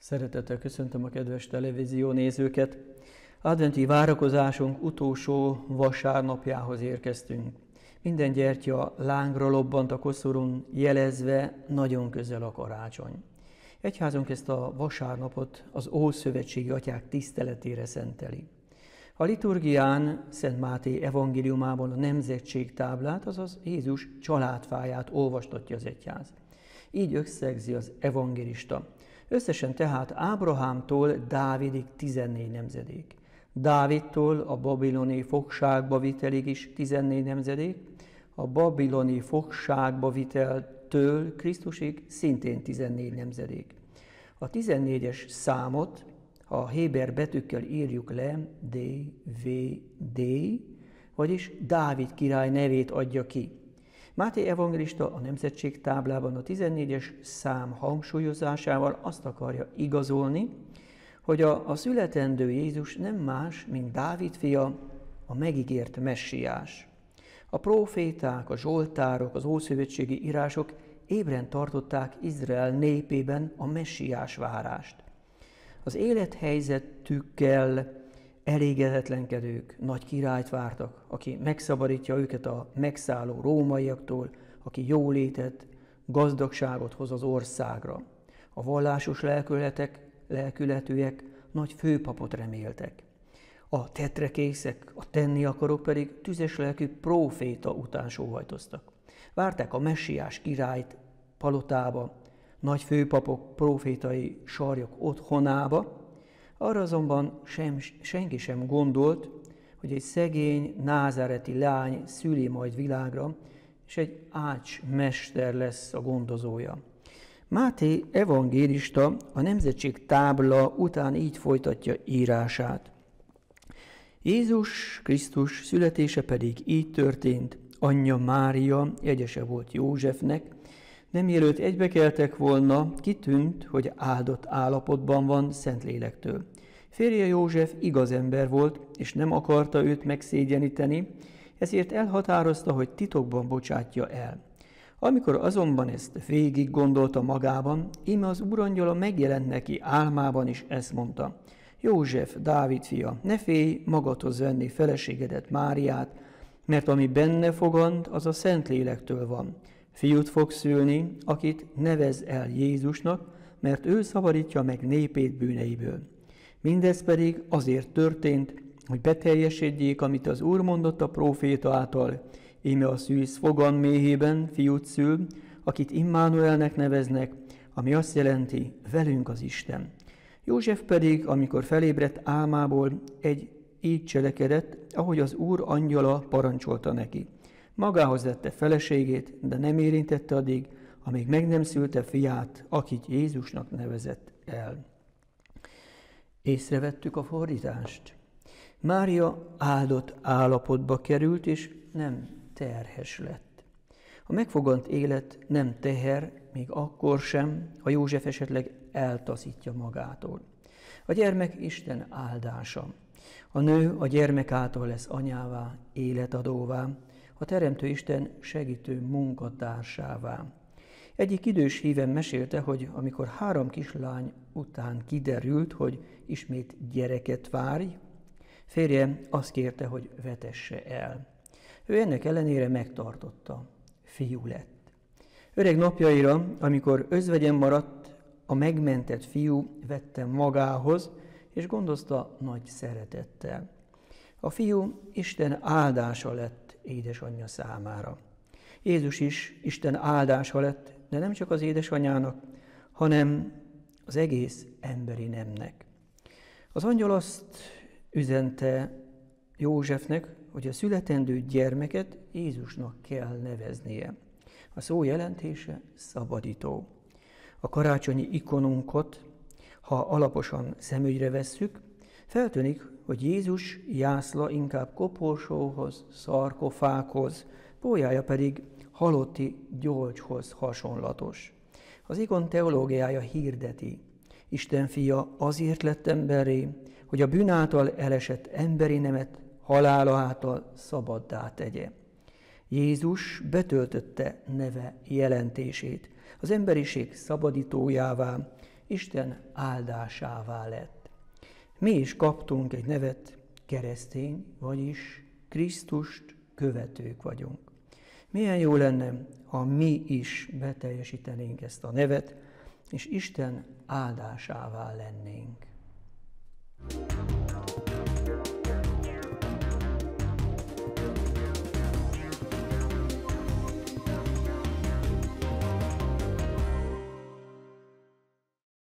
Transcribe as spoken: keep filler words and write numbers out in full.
Szeretettel köszöntöm a kedves televízió nézőket. Adventi várakozásunk utolsó vasárnapjához érkeztünk. Minden gyertya lángra lobbant a koszorún, jelezve nagyon közel a karácsony. Egyházunk ezt a vasárnapot az Ószövetségi Atyák tiszteletére szenteli. A liturgián Szent Máté evangéliumából a nemzetségtáblát, azaz Jézus családfáját olvastatja az egyház. Így összegzi az evangélista. Összesen tehát Ábrahámtól Dávidig tizennégy nemzedék. Dávidtól a babiloni fogságba vitelig is tizennégy nemzedék, a babiloni fogságba viteltől Krisztusig szintén tizennégy nemzedék. A tizennégyes számot, ha a héber betűkkel írjuk le, D, V, D, vagyis Dávid király nevét adja ki. Máté evangélista a nemzetségtáblában a tizennégyes szám hangsúlyozásával azt akarja igazolni, hogy a, a születendő Jézus nem más, mint Dávid fia, a megígért messiás. A próféták, a zsoltárok, az ószövetségi írások ébren tartották Izrael népében a messiás várást. Az élethelyzetükkel elégedetlenkedők nagy királyt vártak, aki megszabadítja őket a megszálló rómaiaktól, aki jólétet, gazdagságot hoz az országra. A vallásos lelkületek, lelkületűek nagy főpapot reméltek. A tetrekészek, a tenni akarók pedig tüzes lelkű próféta után sóhajtoztak. Várták a messiás királyt palotába, nagy főpapok prófétai sarjok otthonába. Arra azonban sem, senki sem gondolt, hogy egy szegény, názáreti lány szüli majd világra, és egy ácsmester lesz a gondozója. Máté evangélista a nemzetségtábla után így folytatja írását. Jézus Krisztus születése pedig így történt, anyja Mária jegyese volt Józsefnek, de mielőtt egybekeltek volna, kitűnt, hogy áldott állapotban van Szentlélektől. Férje József igaz ember volt, és nem akarta őt megszégyeníteni, ezért elhatározta, hogy titokban bocsátja el. Amikor azonban ezt végig gondolta magában, íme az úrangyala megjelent neki álmában is ezt mondta. József, Dávid fia, ne félj magadhoz venni feleségedet Máriát, mert ami benne fogant, az a Szentlélektől van. Fiút fog szülni, akit nevez el Jézusnak, mert ő szabadítja meg népét bűneiből. Mindez pedig azért történt, hogy beteljesedjék, amit az Úr mondott a próféta által. Íme a szűz fogan méhében fiút szül, akit Immanuelnek neveznek, ami azt jelenti, velünk az Isten. József pedig, amikor felébredt álmából, egy így cselekedett, ahogy az Úr angyala parancsolta neki. Magához vette feleségét, de nem érintette addig, amíg meg nem szülte fiát, akit Jézusnak nevezett el. Észrevettük a fordítást. Mária áldott állapotba került, és nem terhes lett. A megfogant élet nem teher, még akkor sem, ha József esetleg eltaszítja magától. A gyermek Isten áldása. A nő a gyermek által lesz anyává, életadóvá, a Teremtő Isten segítő munkatársává. Egyik idős híven mesélte, hogy amikor három kislány után kiderült, hogy ismét gyereket várj, férje azt kérte, hogy vetesse el. Ő ennek ellenére megtartotta. Fiú lett. Öreg napjaira, amikor özvegyen maradt, a megmentett fiú vette magához, és gondozta nagy szeretettel. A fiú Isten áldása lett édesanyja számára. Jézus is Isten áldása lett, de nem csak az édesanyának, hanem az egész emberi nemnek. Az angyal azt üzente Józsefnek, hogy a születendő gyermeket Jézusnak kell neveznie. A szó jelentése szabadító. A karácsonyi ikonunkat, ha alaposan szemügyre vesszük, feltűnik, hogy Jézus jászla inkább koporsóhoz, szarkofághoz, pólyája pedig halotti gyolcshoz hasonlatos. Az ikon teológiája hirdeti. Isten fia azért lett emberré, hogy a bűn által elesett emberi nemet halála által szabaddá tegye. Jézus betöltötte neve jelentését, az emberiség szabadítójává, Isten áldásává lett. Mi is kaptunk egy nevet, keresztény, vagyis Krisztust követők vagyunk. Milyen jó lenne, ha mi is beteljesítenénk ezt a nevet, és Isten áldásává lennénk.